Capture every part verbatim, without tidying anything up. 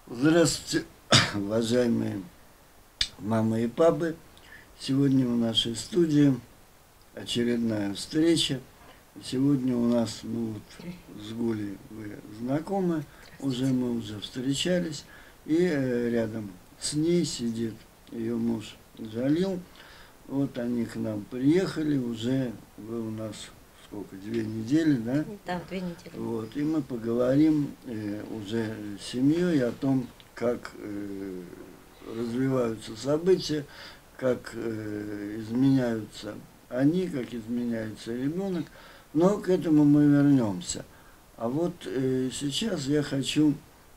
Здравствуйте, уважаемые мамы и папы. Сегодня в нашей студии очередная встреча. Сегодня у нас, ну вот, с Гулей вы знакомы, уже мы уже встречались. И э, рядом с ней сидит ее муж Джалил. Вот они к нам приехали, уже вы у нас сколько, две недели, да? Да, две недели. Вот, и мы поговорим э, уже с семьей о том, как э, развиваются события, как э, изменяются они, как изменяется ребенок. Но к этому мы вернемся. А вот э, сейчас я хочу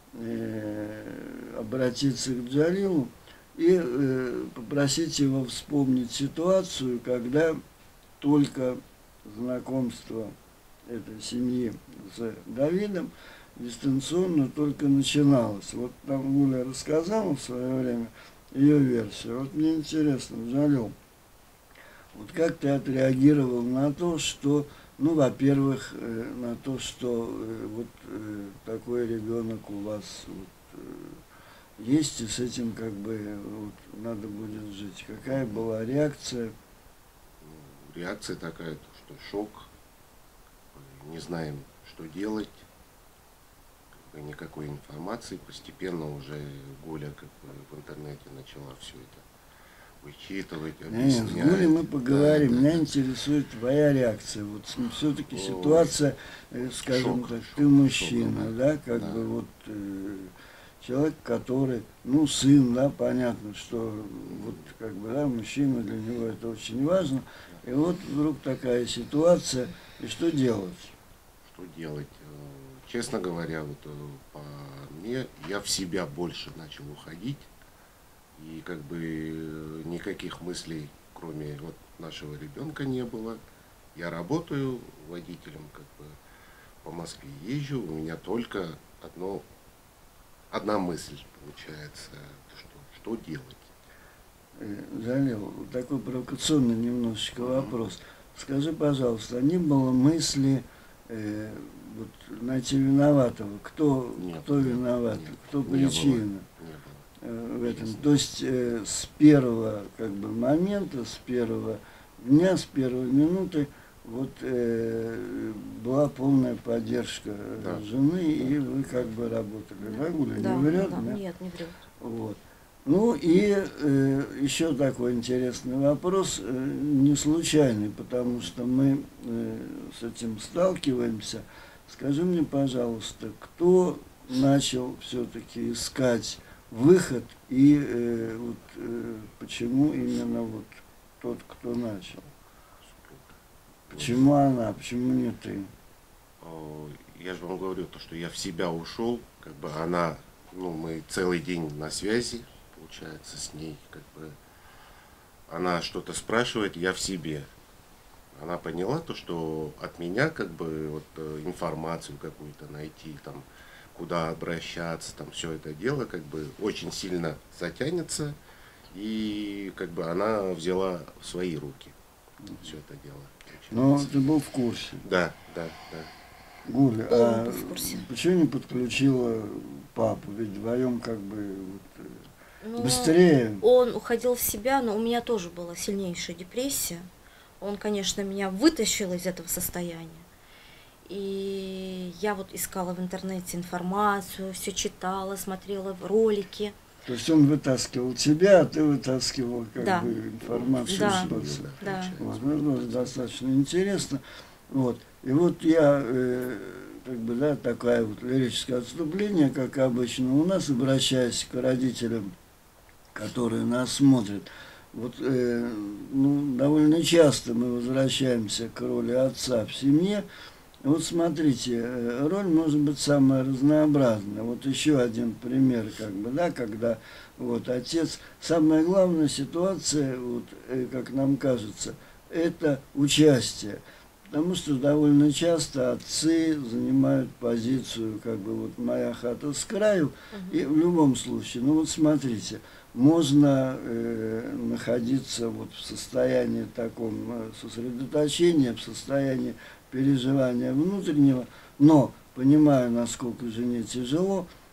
э, обратиться к Джалилу и э, попросить его вспомнить ситуацию, когда только знакомство этой семьи с Давидом дистанционно только начиналось. Вот там Гуля рассказала в свое время ее версию. Вот мне интересно, Джалил, вот как ты отреагировал на то, что, ну, во-первых, э, на то, что э, вот э, такой ребенок у вас вот, э, есть, и с этим как бы вот, надо будет жить. Какая была реакция? Реакция такая, что шок, не знаем, что делать, как бы никакой информации. Постепенно уже Гуля как бы в интернете начала все это вычитывать, объяснять. Нет, с Гулей мы поговорим. Да, да, Меня да. интересует твоя реакция. Вот все-таки Ой, ситуация, э, скажем шок, так, шок, ты мужчина, шок, да, как да. бы вот э, человек, который, ну, сын, да, понятно, что вот как бы, да, мужчина, для него это очень важно. И вот вдруг такая ситуация, и что делать? Что делать? Э, Честно говоря, вот э, по мне, я в себя больше начал уходить. И как бы э, никаких мыслей, кроме вот нашего ребенка, не было. Я работаю водителем, как бы по Москве езжу. У меня только одно, одна мысль получается, что, что делать. Жалел, такой провокационный немножечко вопрос. Скажи, пожалуйста, не было мысли э, вот, найти виноватого? Кто, Нет, кто нет, виноват? нет, Кто не причина? было, не было. э, в этом? Ясно. То есть э, с первого как бы, момента, с первого дня, с первой минуты вот, э, была полная поддержка Да. жены, Да. и вы как бы работали. Да, Гуля, Да, не врет? да, Да? нет, не врет. Вот. Ну и э, еще такой интересный вопрос, э, не случайный, потому что мы э, с этим сталкиваемся. Скажи мне, пожалуйста, кто начал все-таки искать выход и э, вот, э, почему именно вот тот, кто начал? Почему она, почему не ты? О, Я же вам говорю, то, что я в себя ушел, как бы она, ну, мы целый день на связи, получается, с ней, как бы, она что-то спрашивает, я в себе. Она поняла то, что от меня, как бы, вот, э, информацию какую-то найти, там, куда обращаться, там, все это дело, как бы, очень сильно затянется, и, как бы, она взяла в свои руки все это дело. Но получается. ты был в курсе. Да, да, да. Гуля, Он а был в курсе. почему не подключила папу? Ведь вдвоем как бы вот, э, Но быстрее. Он уходил в себя, но у меня тоже была сильнейшая депрессия. Он, конечно, меня вытащил из этого состояния. И я вот искала в интернете информацию, все читала, смотрела ролики. То есть он вытаскивал тебя, а ты вытаскивал как Да. бы информацию. Да. Что-то. Да. Вот, ну, ну, достаточно интересно. Вот. И вот я, э, как бы, да, такое вот лирическое отступление, как обычно у нас, обращаясь к родителям, которые нас смотрят. Вот, э, ну, довольно часто мы возвращаемся к роли отца в семье. Вот смотрите, э, роль может быть самая разнообразная. Вот еще один пример, как бы, да, когда вот отец. Самая главная ситуация, вот, э, как нам кажется, это участие. Потому что довольно часто отцы занимают позицию, как бы, вот моя хата с краю, и в любом случае, ну вот смотрите, можно э, находиться вот в состоянии таком э, сосредоточения, в состоянии переживания внутреннего, но, понимая, насколько жене тяжело,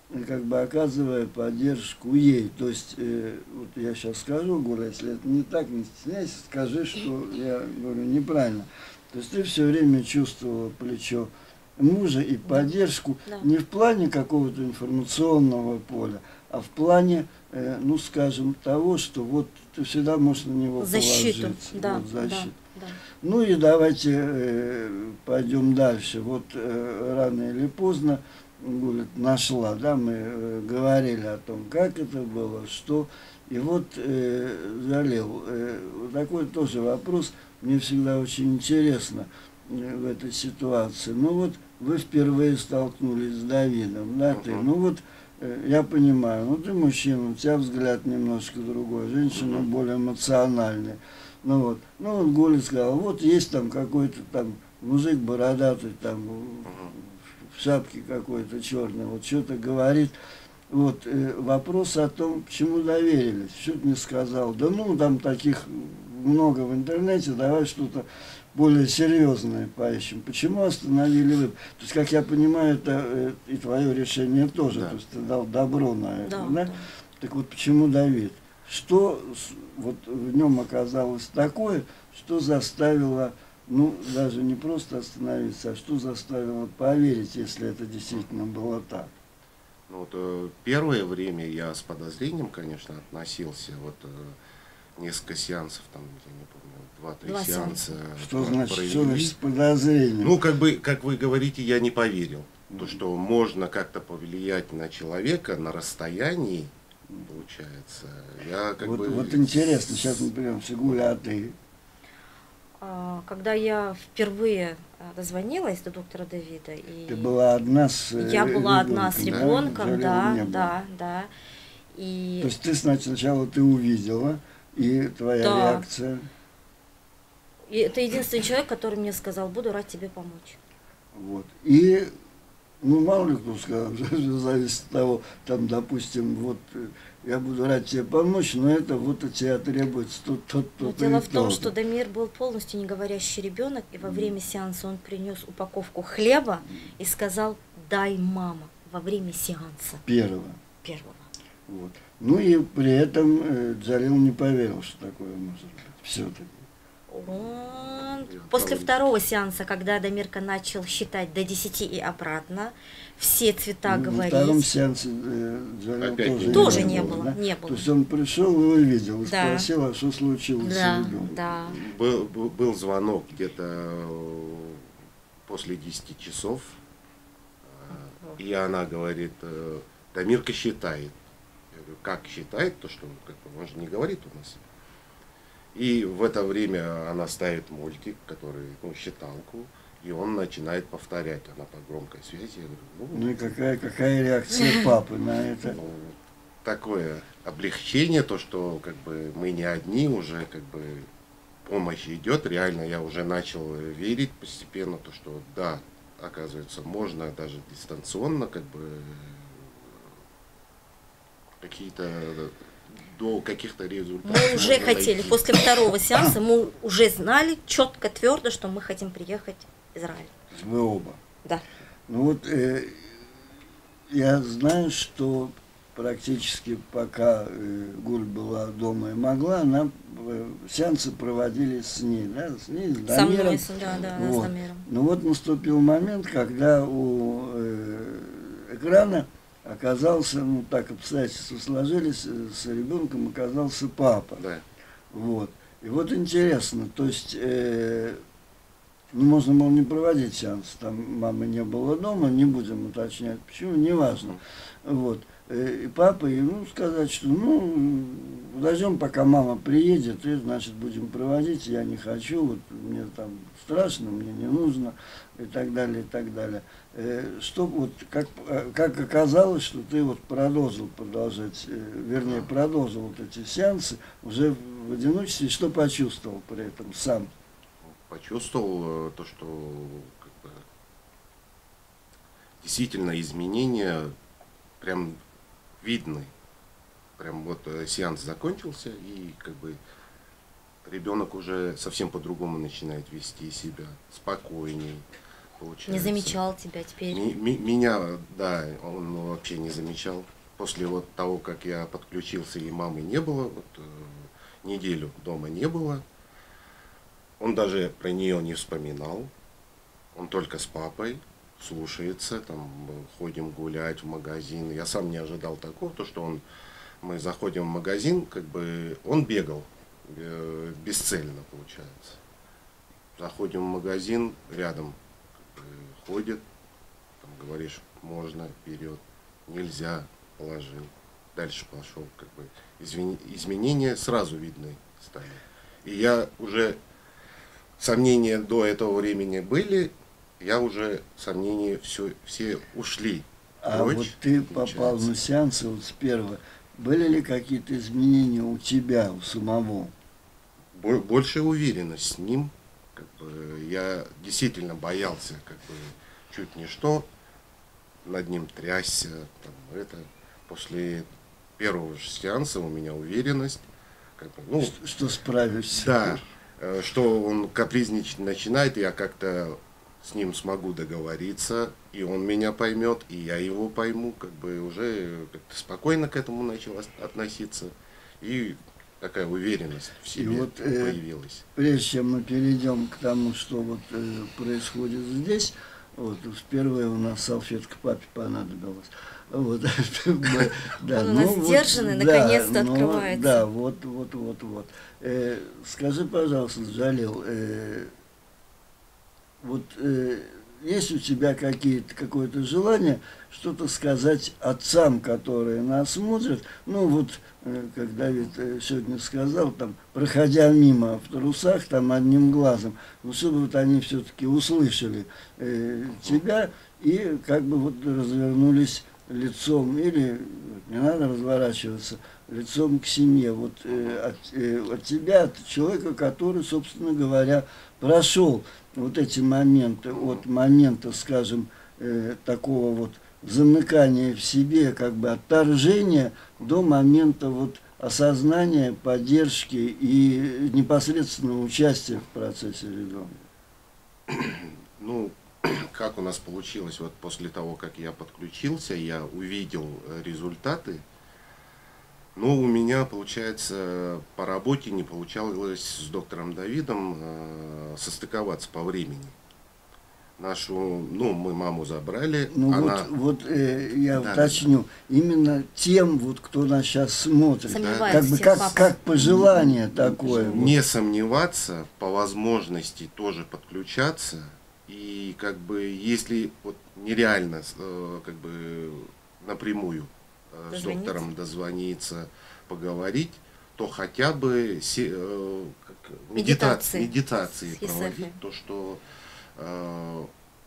э, как бы оказывая поддержку ей. То есть, э, вот я сейчас скажу, Гуля, если это не так, не стесняйся, скажи, что я говорю неправильно. То есть ты все время чувствовала плечо мужа и поддержку Да. не в плане какого-то информационного поля, а в плане, э, ну скажем, того, что вот ты всегда можешь на него Защиту, положиться. да, Вот, защиту. да, да. Ну и давайте э, пойдем дальше. Вот э, рано или поздно Гуля нашла, да, мы э, говорили о том, как это было, что. И вот э, Залил, э, вот такой тоже вопрос, мне всегда очень интересно э, в этой ситуации. Ну вот вы впервые столкнулись с Давидом, да, ты, ну вот э, я понимаю, ну ты мужчина, у тебя взгляд немножко другой, женщина более эмоциональная. Ну вот, ну вот Гуля сказал, вот есть там какой-то там мужик бородатый, там в шапке какой-то черной, вот что-то говорит. Вот э, вопрос о том, почему доверились, что ты мне сказал. Да ну, там таких много в интернете, давай что-то более серьезное поищем. Почему остановили вы? То есть, как я понимаю, это э, и твое решение тоже, Да. то есть ты дал добро на это, Да, да? да. Так вот, почему Давид? Что вот в нем оказалось такое, что заставило, ну, даже не просто остановиться, а что заставило поверить, если это действительно было так? Ну, вот, э, первое время я с подозрением, конечно, относился. Вот э, несколько сеансов, там, я не помню, два-три Два сеанса. Что про- значит, что провели. значит с подозрением? Ну, как бы, как вы говорите, я не поверил. То, что можно как-то повлиять на человека на расстоянии, получается. Я как вот, бы... вот интересно, сейчас мы берем Гуля, а ты? А, Когда я впервые а, дозвонилась до доктора Давида, и Ты была одна с э, я была одна с ребенком, ребенком, да? Жалела, не да, было. да, да. И То есть ты сначала ты увидела, и твоя Да. реакция, И это единственный человек, который мне сказал, буду рад тебе помочь. вот. И, ну, мало ли кто сказал, зависит от того, там, допустим, вот, э, я буду рад тебе помочь, но это вот от тебя требуется тот, тот, Но тот, дело в том, что Дамир был полностью неговорящий ребенок, и во время сеанса он принес упаковку хлеба и сказал, дай мама, во время сеанса первого. первого. Вот. Ну и при этом э, Джалил не поверил, что такое может быть. Все-таки. Он Я после правда. второго сеанса, когда Дамирка начал считать до десяти и обратно, все цвета Ну, во говорить. втором сеансе э, Джалил Опять тоже, не Тоже не не было, было, да? не было. То есть он пришел и увидел, и Да. спросил, а что случилось Да, с ребенком? да. Был, был, был звонок где-то э, после десяти часов, э, и она говорит, э, Дамирка считает. Я говорю, как считает? То, что как бы, он же не говорит у нас. И в это время она ставит мультик, который, ну, считалку, и он начинает повторять, она по громкой связи. Я говорю, Ну и какая, какая реакция папы на это? ну, такое облегчение, то, что как бы мы не одни, уже как бы помощь идет. Реально я уже начал верить постепенно, то, что да, оказывается, можно даже дистанционно как бы какие-то до каких-то результатов. Мы уже можно хотели, дойти. после второго сеанса мы уже знали четко, твердо, что мы хотим приехать в Израиль. Вы оба. Да. Ну вот э, я знаю, что практически пока э, Гуль была дома и могла, она э, сеансы проводились с ней, да, с ней, с Со Дамиром. мной, с- да, да, да, с Вот. Дамиром. Ну вот наступил момент, когда у э, экрана оказался, ну так обстоятельства сложились, э, с ребенком оказался папа. Да. Вот. И вот интересно, то есть, э, ну, можно было не проводить сеанс, там мамы не было дома, не будем уточнять, почему, неважно. Вот. Э, И папа ему сказать, что, ну, подождем, пока мама приедет, и, значит, будем проводить, я не хочу, вот, мне там страшно, мне не нужно, и так далее, и так далее. Э, Что вот, как, э, как оказалось, что ты вот продолжил продолжать, э, вернее, продолжил вот эти сеансы уже в одиночестве, и что почувствовал при этом сам? Почувствовал э, то, что как бы, действительно изменения прям видны. Прям вот э, сеанс закончился, и как бы ребенок уже совсем по-другому начинает вести себя, спокойней. получается. Не замечал тебя теперь? Ми- ми- меня, да, он вообще не замечал. После вот того, как я подключился и мамы не было, вот, э, неделю дома не было, он даже про нее не вспоминал. Он только с папой слушается, там ходим гулять в магазин. Я сам не ожидал такого, то что он, мы заходим в магазин, как бы он бегал э, бесцельно, получается. Заходим в магазин, рядом как бы, ходит, там, говоришь, можно, вперед, нельзя, положил, дальше пошел, как бы извини, изменения сразу видны стали. И я уже, сомнения до этого времени были, я уже, сомнения все, все ушли. А прочь, вот ты получается. попал на сеансы вот с первого. Были ли какие-то изменения у тебя, у самого? Бо- Большая уверенность с ним. Как бы, я действительно боялся, как бы, чуть не что, над ним трясся. Там, это. После первого же сеанса у меня уверенность. Как бы, ну, Что, что справишься? да, э, что он капризничать начинает, я как-то с ним смогу договориться, и он меня поймет, и я его пойму, как бы уже как-то спокойно к этому начал ос- относиться, и такая уверенность в И себе вот, э, появилась. Прежде чем мы перейдем к тому, что вот э, происходит здесь, вот впервые у нас салфетка папе понадобилась. Вот, мы- да, Он у нас ну вот, сдержанный, да, наконец-то ну, открывается. Да, вот, вот, вот, вот. Э, скажи, пожалуйста, Джалил, э, вот э, есть у тебя какие-то, какое-то желание что-то сказать отцам, которые нас смотрят? Ну вот, э, как Давид э, сегодня сказал, там, проходя мимо в трусах, там, одним глазом, ну, чтобы вот они все-таки услышали э, тебя и как бы вот развернулись лицом, или не надо разворачиваться, лицом к семье, вот э, от, э, от тебя, от человека, который, собственно говоря, прошел вот эти моменты, от момента, скажем, э, такого вот замыкания в себе, как бы отторжения, до момента вот осознания, поддержки и непосредственного участия в процессе ребенка. Ну, как у нас получилось, вот после того, как я подключился, я увидел э, результаты. Ну, у меня, получается, по работе не получалось с доктором Давидом э, состыковаться по времени. Нашу, ну, мы маму забрали, Ну она... вот, вот э, я Да, уточню, именно тем, вот, кто нас сейчас смотрит, Сомневается как бы в как, папе. как пожелание такое. вот. Не сомневаться, по возможности тоже подключаться. И как бы, если вот нереально э, как бы напрямую э, с Дозвониться. доктором дозвониться, поговорить, то хотя бы се- э, как, Медитации. медитации, медитации С проводить, Есефой. то, что э,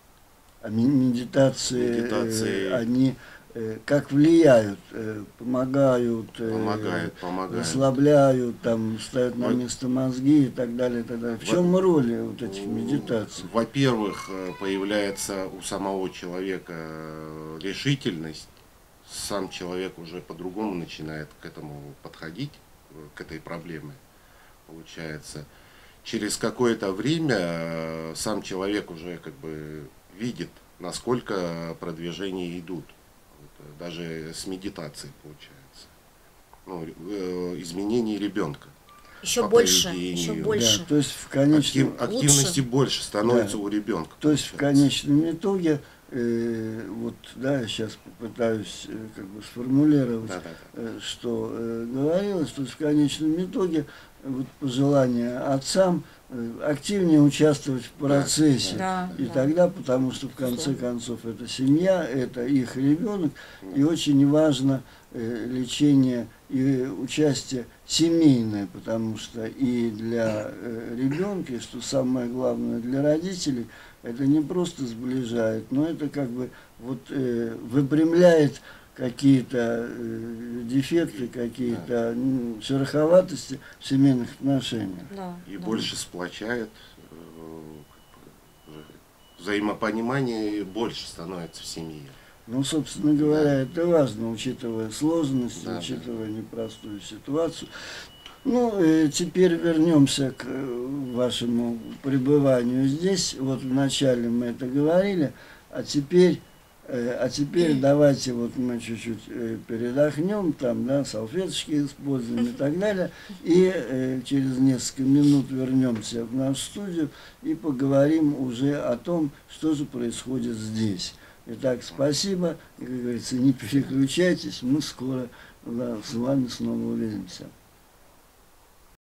А ми- медитации, Медитации. э, они э, как влияют, э, помогают, э, помогает, помогает. расслабляют, там, ставят на Вот. место мозги и так далее, и так далее. В чем роль вот этих медитаций? Во-первых, э, появляется у самого человека э, решительность, сам человек уже по-другому начинает к этому подходить, э, к этой проблеме, получается. Через какое-то время э, сам человек уже как бы видит, насколько продвижения идут, вот, э, даже с медитацией получается. Ну, э, изменение ребенка. Еще по больше, поведению. еще Да, больше. Да, то есть в конечном, Актив- активности больше становится Да. у ребенка. то есть в получается. конечном итоге, э, вот, да, я сейчас попытаюсь э, как бы сформулировать, Да, да, да. э, что э, говорилось, то есть в конечном итоге э, вот пожелание отцам э, активнее участвовать в процессе. Да, И да. тогда, потому что в конце Безусловно. концов это семья, это их ребенок, и очень важно э, лечение и участие семейное, потому что и для э, ребенка, и что самое главное для родителей, это не просто сближает, но это как бы вот э, выпрямляет какие-то э, дефекты, какие-то м, шероховатости в семейных отношениях. Да, И да. больше сплочает, э, как бы, уже взаимопонимание больше становится в семье. Ну, собственно говоря, это важно, учитывая сложности, Да, да. учитывая непростую ситуацию. Ну, э, теперь вернемся к э, вашему пребыванию здесь. Вот вначале мы это говорили, а теперь, э, а теперь давайте вот мы чуть-чуть э, передохнем, там, да, салфеточки используем и так далее, и э, через несколько минут вернемся в нашу студию и поговорим уже о том, что же происходит здесь. Итак, спасибо, и, как говорится, не переключайтесь, мы скоро, да, с вами снова увидимся.